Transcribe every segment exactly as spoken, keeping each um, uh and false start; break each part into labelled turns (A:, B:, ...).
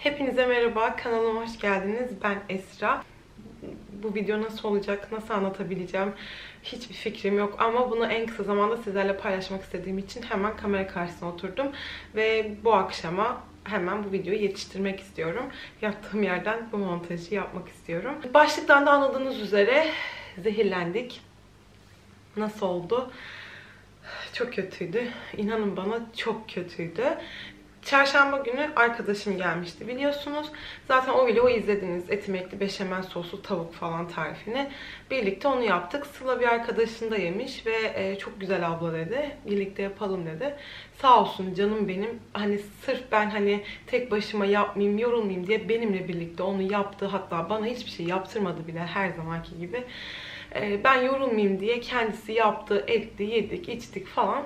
A: Hepinize merhaba, kanalıma hoş geldiniz. Ben Esra. Bu video nasıl olacak, nasıl anlatabileceğim hiçbir fikrim yok. Ama bunu en kısa zamanda sizlerle paylaşmak istediğim için hemen kamera karşısına oturdum. Ve bu akşama hemen bu videoyu yetiştirmek istiyorum. Yattığım yerden bu montajı yapmak istiyorum. Başlıktan da anladığınız üzere zehirlendik. Nasıl oldu? Çok kötüydü. İnanın bana çok kötüydü. Çarşamba günü arkadaşım gelmişti biliyorsunuz. Zaten o videoyu izlediniz. Etimekli beşamel soslu tavuk falan tarifini. Birlikte onu yaptık. Sıla bir arkadaşını da yemiş ve çok güzel abla dedi. Birlikte yapalım dedi. Sağ olsun canım benim. Hani sırf ben hani tek başıma yapmayayım, yorulmayayım diye benimle birlikte onu yaptı. Hatta bana hiçbir şey yaptırmadı bile her zamanki gibi. Ben yorulmayayım diye kendisi yaptı, etti, yedik, içtik falan.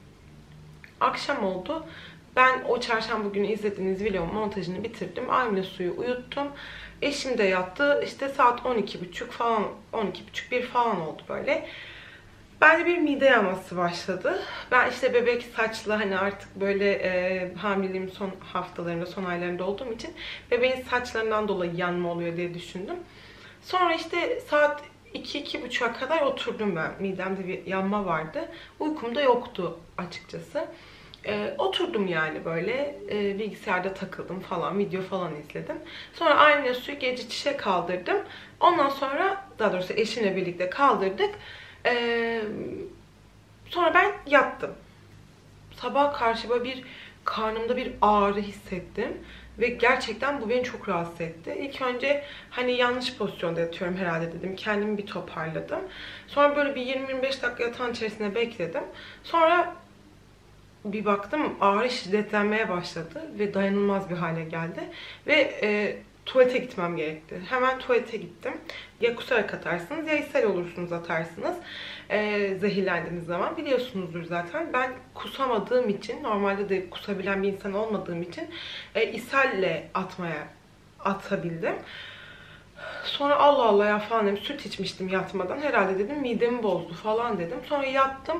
A: Akşam oldu. Ben o çarşamba günü izlediğiniz videonun montajını bitirdim. Aymile suyu uyuttum. Eşim de yattı. İşte saat on iki buçuk falan, on iki buçuk bir falan oldu böyle. Bende bir mide yanması başladı. Ben işte bebek saçlı hani artık böyle e, hamileliğimin son haftalarında, son aylarında olduğum için bebeğin saçlarından dolayı yanma oluyor diye düşündüm. Sonra işte saat iki iki buçuğa kadar oturdum ben. Midemde bir yanma vardı. Uykum da yoktu açıkçası. Ee, oturdum yani böyle e, bilgisayarda takıldım falan, video falan izledim. Sonra aynı suyu gece çişe kaldırdım. Ondan sonra daha doğrusu eşimle birlikte kaldırdık. Ee, sonra ben yattım. Sabah karşı böyle bir karnımda bir ağrı hissettim. Ve gerçekten bu beni çok rahatsız etti. İlk önce hani yanlış pozisyonda yatıyorum herhalde dedim. Kendimi bir toparladım. Sonra böyle bir yirmi yirmi beş dakika yatağın içerisinde bekledim. Sonra bir baktım ağrı şiddetlenmeye başladı ve dayanılmaz bir hale geldi. Ve e, tuvalete gitmem gerekti. Hemen tuvalete gittim. Ya kusarak atarsınız ya ishal olursunuz atarsınız. E, zehirlendiğiniz zaman biliyorsunuzdur zaten. Ben kusamadığım için, normalde de kusabilen bir insan olmadığım için e, ishalle atmaya atabildim. Sonra Allah Allah ya falan dedim. Süt içmiştim yatmadan. Herhalde dedim midemi bozdu falan dedim. Sonra yattım.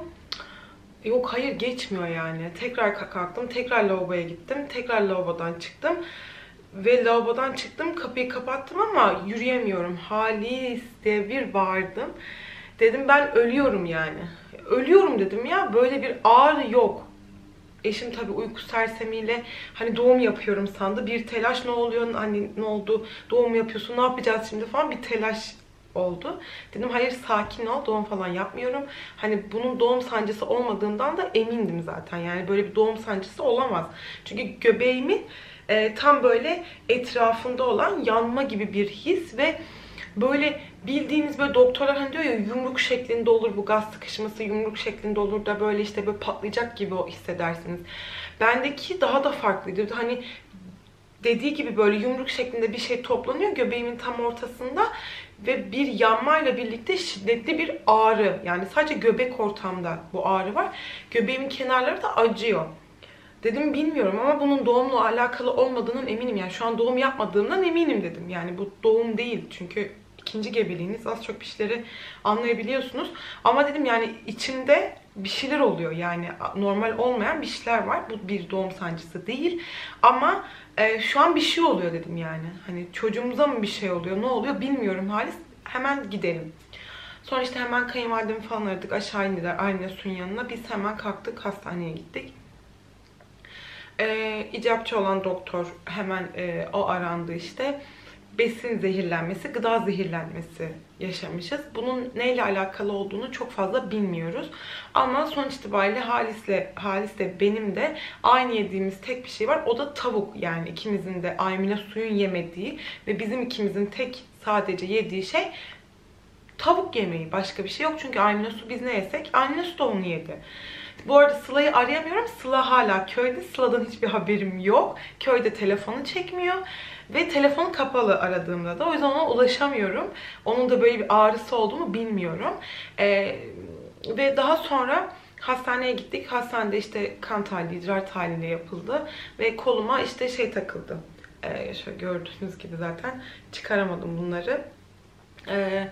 A: Yok hayır geçmiyor yani. Tekrar kalktım. Tekrar lavaboya gittim. Tekrar lavabodan çıktım. Ve lavabodan çıktım. Kapıyı kapattım ama yürüyemiyorum. Halis diye bir bağırdım. Dedim ben ölüyorum yani. Ölüyorum dedim ya. Böyle bir ağrı yok. Eşim tabii uyku sersemiyle hani doğum yapıyorum sandı. Bir telaş ne oluyor? Hani ne oldu? Doğum yapıyorsun. Ne yapacağız şimdi falan bir telaş oldu. Dedim hayır sakin ol, doğum falan yapmıyorum. Hani bunun doğum sancısı olmadığından da emindim zaten. Yani böyle bir doğum sancısı olamaz. Çünkü göbeğimin e, tam böyle etrafında olan yanma gibi bir his ve böyle bildiğiniz böyle doktorlar hani diyor ya yumruk şeklinde olur bu gaz sıkışması, yumruk şeklinde olur da böyle işte böyle patlayacak gibi o hissedersiniz. Bendeki daha da farklıydı. Hani dediği gibi böyle yumruk şeklinde bir şey toplanıyor göbeğimin tam ortasında ve bir yanmayla birlikte şiddetli bir ağrı. Yani sadece göbek ortamda bu ağrı var. Göbeğimin kenarları da acıyor. Dedim bilmiyorum ama bunun doğumla alakalı olmadığının eminim. Yani şu an doğum yapmadığımdan eminim dedim. Yani bu doğum değil çünkü ikinci gebeliğiniz, az çok bir şeyleri anlayabiliyorsunuz. Ama dedim yani içinde bir şeyler oluyor yani normal olmayan bir şeyler var. Bu bir doğum sancısı değil ama e, şu an bir şey oluyor dedim yani. Hani çocuğumuza mı bir şey oluyor, ne oluyor bilmiyorum Halis. Hemen gidelim. Sonra işte hemen kayınvalidemi falan aradık, aşağı indiler Ayna Su'nun yanına. Biz hemen kalktık, hastaneye gittik. E, icapçı olan doktor hemen e, o arandı işte. Besin zehirlenmesi, gıda zehirlenmesi yaşamışız. Bunun neyle alakalı olduğunu çok fazla bilmiyoruz. Ama sonuç itibariyle Halis'le, Halis de benim de aynı yediğimiz tek bir şey var. O da tavuk. Yani ikimizin de Aymine Suyun yemediği ve bizim ikimizin tek sadece yediği şey tavuk yemeği. Başka bir şey yok. Çünkü Aymine Su biz ne yesek Aymine Su da onu yedi. Bu arada Sıla'yı arayamıyorum. Sıla hala köyde. Sıla'dan hiçbir haberim yok. Köyde telefonu çekmiyor. Ve telefonu kapalı aradığımda da. O yüzden ona ulaşamıyorum. Onun da böyle bir ağrısı olduğunu bilmiyorum. Ee, ve daha sonra hastaneye gittik. Hastanede işte kan tahlili, idrar tahlili yapıldı. Ve koluma işte şey takıldı. Ee, şöyle gördüğünüz gibi zaten çıkaramadım bunları. Ee,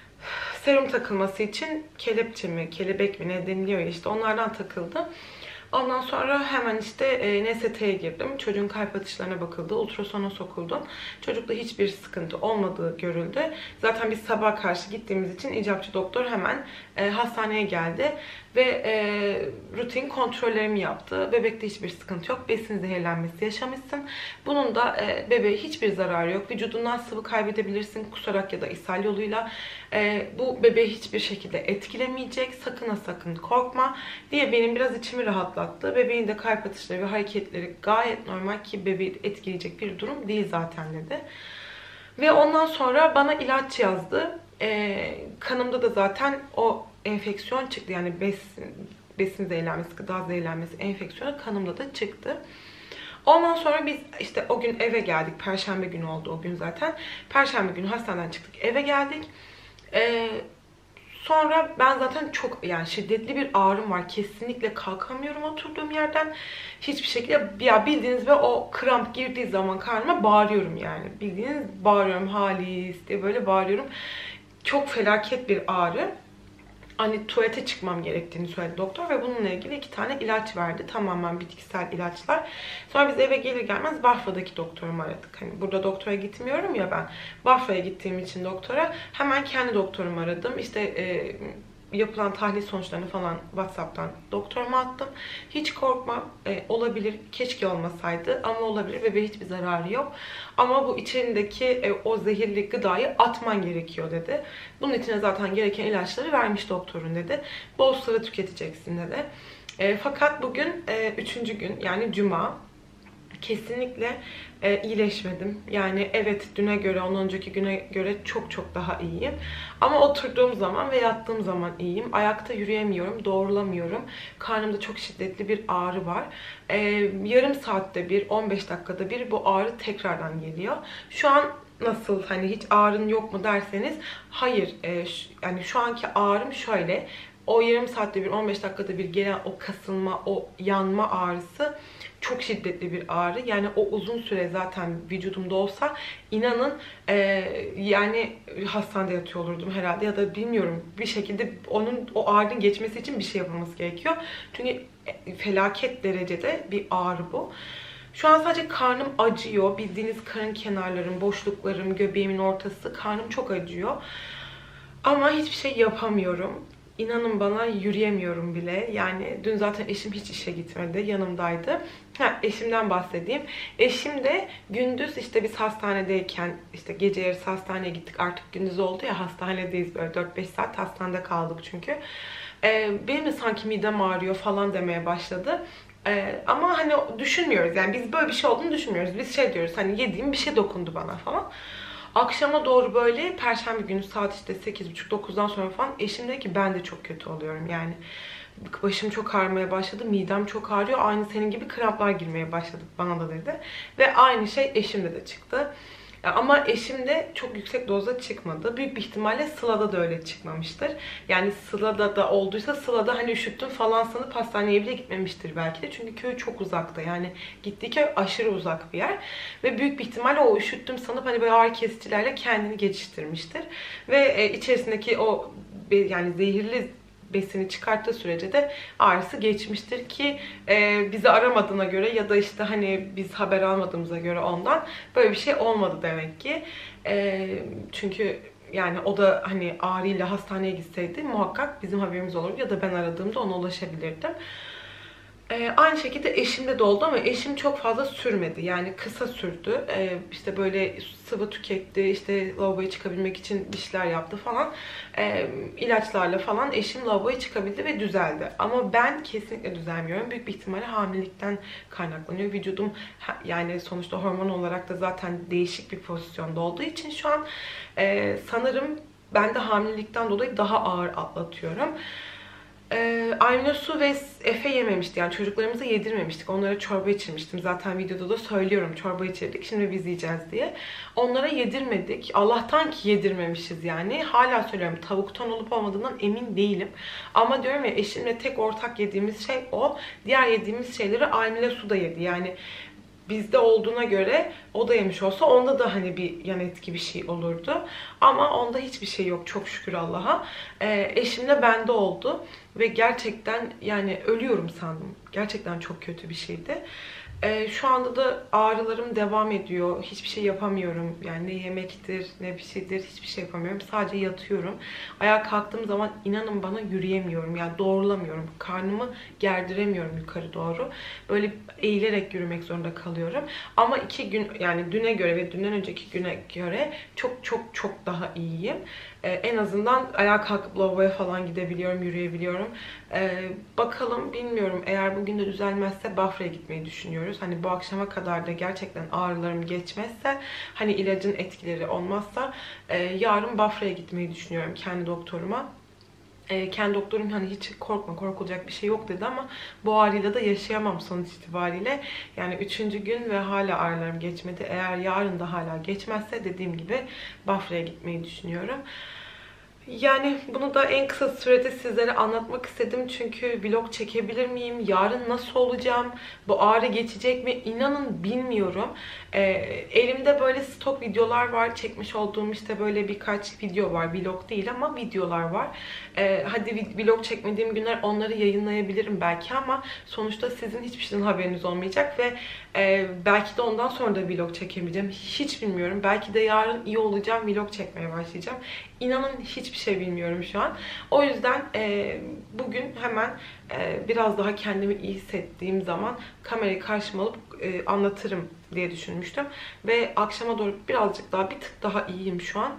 A: serum takılması için kelepçe mi, kelebek mi ne deniliyor ya işte onlardan takıldı. Ondan sonra hemen işte e, N S T'ye girdim. Çocuğun kalp atışlarına bakıldı. Ultrasona sokuldum. Çocukta hiçbir sıkıntı olmadığı görüldü. Zaten biz sabah karşı gittiğimiz için icapçı doktor hemen e, hastaneye geldi. Ve e, rutin kontrollerimi yaptı. Bebekte hiçbir sıkıntı yok. Besin zehirlenmesi yaşamışsın. Bunun da e, bebeğe hiçbir zararı yok. Vücudundan sıvı kaybedebilirsin kusarak ya da ishal yoluyla. E, bu bebeği hiçbir şekilde etkilemeyecek. Sakın ha sakın korkma diye benim biraz içimi rahatlattı. Bebeğin de kalp atışları ve hareketleri gayet normal ki bebeği etkileyecek bir durum değil zaten dedi. Ve ondan sonra bana ilaç yazdı. E, kanımda da zaten o enfeksiyon çıktı. Yani besin, besin zehirlenmesi, gıda zehirlenmesi enfeksiyonu kanımda da çıktı. Ondan sonra biz işte o gün eve geldik. Perşembe günü oldu o gün zaten. Perşembe günü hastaneden çıktık. Eve geldik. Ee, sonra ben zaten çok yani şiddetli bir ağrım var. Kesinlikle kalkamıyorum oturduğum yerden. Hiçbir şekilde ya bildiğiniz ve o kramp girdiği zaman karnıma bağırıyorum yani. Bildiğiniz bağırıyorum Halis diye böyle bağırıyorum. Çok felaket bir ağrı. Hani tuvalete çıkmam gerektiğini söyledi doktor ve bununla ilgili iki tane ilaç verdi. Tamamen bitkisel ilaçlar. Sonra biz eve gelir gelmez Bafra'daki doktorumu aradık. Hani burada doktora gitmiyorum ya ben. Bafra'ya gittiğim için doktora hemen kendi doktorumu aradım. İşte e, yapılan tahlil sonuçlarını falan WhatsApp'tan doktoruma attım. Hiç korkma, e, olabilir, keşke olmasaydı ama olabilir ve hiçbir zararı yok. Ama bu içindeki e, o zehirli gıdayı atman gerekiyor dedi. Bunun için zaten gereken ilaçları vermiş doktorun dedi. Bol sıvı tüketeceksin dedi. E, fakat bugün e, üçüncü gün yani cuma. Kesinlikle e, iyileşmedim. Yani evet düne göre, ondan önceki güne göre çok çok daha iyiyim. Ama oturduğum zaman ve yattığım zaman iyiyim. Ayakta yürüyemiyorum, doğrulamıyorum. Karnımda çok şiddetli bir ağrı var. E, yarım saatte bir, on beş dakikada bir bu ağrı tekrardan geliyor. Şu an nasıl, hani hiç ağrın yok mu derseniz hayır. E, şu, yani şu anki ağrım şöyle. O yarım saatte bir, on beş dakikada bir gelen o kasılma, o yanma ağrısı çok şiddetli bir ağrı. Yani o uzun süre zaten vücudumda olsa inanın e, yani hastanede yatıyor olurdum herhalde ya da bilmiyorum, bir şekilde onun o ağrının geçmesi için bir şey yapılması gerekiyor. Çünkü felaket derecede bir ağrı bu. Şu an sadece karnım acıyor. Bildiğiniz karın kenarlarım, boşluklarım, göbeğimin ortası, karnım çok acıyor. Ama hiçbir şey yapamıyorum. İnanın bana yürüyemiyorum bile. Yani dün zaten eşim hiç işe gitmedi. Yanımdaydı. Ha, eşimden bahsedeyim. Eşim de gündüz işte biz hastanedeyken işte gece yarısı hastaneye gittik. Artık gündüz oldu ya, hastanedeyiz böyle dört beş saat hastanede kaldık çünkü. Ee, benim de sanki midem ağrıyor falan demeye başladı. Ee, ama hani düşünmüyoruz. Yani biz böyle bir şey olduğunu düşünmüyoruz. Biz şey diyoruz, hani yediğim bir şey dokundu bana falan. Akşama doğru böyle perşembe günü saat işte sekiz buçuk dokuzdan sonra falan eşim dedi ki ben de çok kötü oluyorum yani. Başım çok ağrımaya başladı, midem çok ağrıyor. Aynı senin gibi kramplar girmeye başladı bana da dedi. Ve aynı şey eşimde de çıktı. Ama eşimde çok yüksek dozda çıkmadı. Büyük bir ihtimalle Sıla'da da öyle çıkmamıştır. Yani Sıla'da da olduysa Sıla'da hani üşüttüm falan sanıp hastaneye bile gitmemiştir belki de. Çünkü köy çok uzakta. Yani gittiği köy aşırı uzak bir yer. Ve büyük bir ihtimalle o üşüttüm sanıp hani böyle ağrı kesicilerle kendini geçiştirmiştir. Ve e, içerisindeki o yani zehirli besini çıkarttığı sürece de ağrısı geçmiştir ki e, bizi aramadığına göre ya da işte hani biz haber almadığımıza göre ondan böyle bir şey olmadı demek ki. E, çünkü yani o da hani ağrıyla hastaneye gitseydi muhakkak bizim haberimiz olurdu ya da ben aradığımda ona ulaşabilirdim. Ee, aynı şekilde eşimde de oldu ama eşim çok fazla sürmedi. Yani kısa sürdü. Ee, işte böyle sıvı tüketti, işte lavaboya çıkabilmek için bir şeyler yaptı falan. Ee, ilaçlarla falan eşim lavaboya çıkabildi ve düzeldi. Ama ben kesinlikle düzelmiyorum. Büyük bir ihtimalle hamilelikten kaynaklanıyor. Vücudum yani sonuçta hormon olarak da zaten değişik bir pozisyonda olduğu için şu an e, sanırım ben de hamilelikten dolayı daha ağır atlatıyorum. Ee, Ayna Su ve Efe yememişti. Yani çocuklarımıza yedirmemiştik. Onlara çorba içirmiştim. Zaten videoda da söylüyorum. Çorba içirdik. Şimdi biz yiyeceğiz diye. Onlara yedirmedik. Allah'tan ki yedirmemişiz yani. Hala söylüyorum. Tavuktan olup olmadığından emin değilim. Ama diyorum ya, eşimle tek ortak yediğimiz şey o. Diğer yediğimiz şeyleri Aymile Su da yedi. Yani bizde olduğuna göre o da yemiş olsa onda da hani bir yan etki bir şey olurdu. Ama onda hiçbir şey yok çok şükür Allah'a. Ee, eşimle bende oldu ve gerçekten yani ölüyorum sandım. Gerçekten çok kötü bir şeydi. Ee, şu anda da ağrılarım devam ediyor. Hiçbir şey yapamıyorum. Yani ne yemektir, ne bir şeydir, hiçbir şey yapamıyorum. Sadece yatıyorum. Ayağa kalktığım zaman inanın bana yürüyemiyorum. Yani doğrulamıyorum. Karnımı gerdiremiyorum yukarı doğru. Böyle eğilerek yürümek zorunda kalıyorum. Ama iki gün yani düne göre ve dünden önceki güne göre çok çok çok daha iyiyim. Ee, en azından ayağa kalkıp lavaboya falan gidebiliyorum, yürüyebiliyorum. Ee, bakalım bilmiyorum. Eğer bugün de düzelmezse Bafra'ya gitmeyi düşünüyoruz. Hani bu akşama kadar da gerçekten ağrılarım geçmezse, hani ilacın etkileri olmazsa e, yarın Bafra'ya gitmeyi düşünüyorum kendi doktoruma. E, kendi doktorum hani hiç korkma, korkulacak bir şey yok dedi ama bu ağrıyla da yaşayamam sonuç itibariyle. Yani üçüncü gün ve hala ağrılarım geçmedi. Eğer yarın da hala geçmezse dediğim gibi Bafra'ya gitmeyi düşünüyorum. Yani bunu da en kısa sürede sizlere anlatmak istedim. Çünkü vlog çekebilir miyim? Yarın nasıl olacağım? Bu ağrı geçecek mi? İnanın bilmiyorum. Ee, elimde böyle stok videolar var. Çekmiş olduğum işte böyle birkaç video var. Vlog değil ama videolar var. Ee, hadi vlog çekmediğim günler onları yayınlayabilirim belki ama sonuçta sizin hiçbir şeyden haberiniz olmayacak ve e, belki de ondan sonra da vlog çekemeyeceğim. Hiç bilmiyorum. Belki de yarın iyi olacağım. Vlog çekmeye başlayacağım. İnanın hiçbir şey bilmiyorum şu an. O yüzden e, bugün hemen e, biraz daha kendimi iyi hissettiğim zaman kamerayı karşıma alıp e, anlatırım diye düşünmüştüm. Ve akşama doğru birazcık daha bir tık daha iyiyim şu an.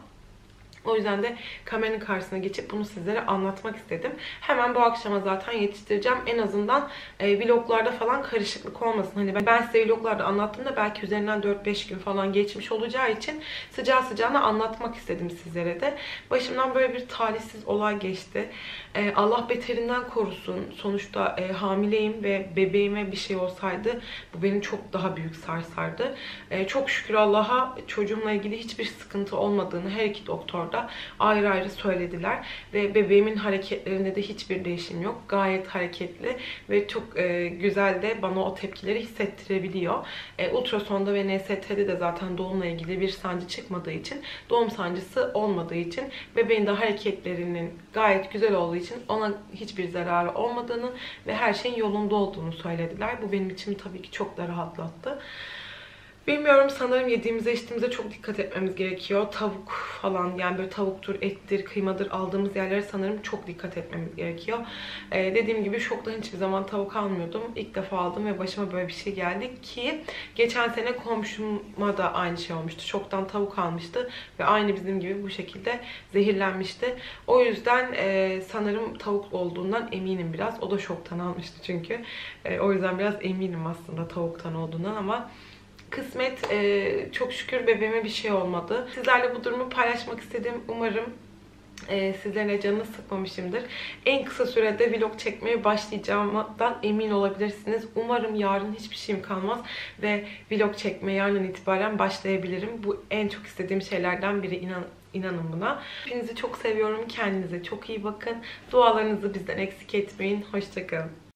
A: O yüzden de kameranın karşısına geçip bunu sizlere anlatmak istedim. Hemen bu akşama zaten yetiştireceğim. En azından e, vloglarda falan karışıklık olmasın. Hani ben, ben size vloglarda anlattığımda belki üzerinden dört beş gün falan geçmiş olacağı için sıcağı sıcağına anlatmak istedim sizlere de. Başımdan böyle bir talihsiz olay geçti. E, Allah beterinden korusun. Sonuçta e, hamileyim ve bebeğime bir şey olsaydı bu beni çok daha büyük sarsardı. E, çok şükür Allah'a çocuğumla ilgili hiçbir sıkıntı olmadığını her iki doktor da ayrı ayrı söylediler ve bebeğimin hareketlerinde de hiçbir değişim yok. Gayet hareketli ve çok e, güzel de bana o tepkileri hissettirebiliyor. E, ultrasonda ve N S T'de de zaten doğumla ilgili bir sancı çıkmadığı için, doğum sancısı olmadığı için, bebeğin de hareketlerinin gayet güzel olduğu için ona hiçbir zararı olmadığını ve her şeyin yolunda olduğunu söylediler. Bu benim için tabii ki çok da rahatlattı. Bilmiyorum, sanırım yediğimize içtiğimize çok dikkat etmemiz gerekiyor. Tavuk falan, yani böyle tavuktur, ettir, kıymadır aldığımız yerlere sanırım çok dikkat etmemiz gerekiyor. Ee, dediğim gibi şoktan hiçbir zaman tavuk almıyordum. İlk defa aldım ve başıma böyle bir şey geldi ki geçen sene komşuma da aynı şey olmuştu. Şoktan tavuk almıştı ve aynı bizim gibi bu şekilde zehirlenmişti. O yüzden e, sanırım tavuk olduğundan eminim biraz. O da şoktan almıştı çünkü. E, o yüzden biraz eminim aslında tavuktan olduğundan ama kısmet, e, çok şükür bebeğime bir şey olmadı. Sizlerle bu durumu paylaşmak istedim. Umarım e, sizlerin de canını sıkmamışımdır. En kısa sürede vlog çekmeye başlayacağımdan emin olabilirsiniz. Umarım yarın hiçbir şeyim kalmaz ve vlog çekmeye yarın itibaren başlayabilirim. Bu en çok istediğim şeylerden biri, inan İnanın buna. Hepinizi çok seviyorum. Kendinize çok iyi bakın. Dualarınızı bizden eksik etmeyin. Hoşça kalın.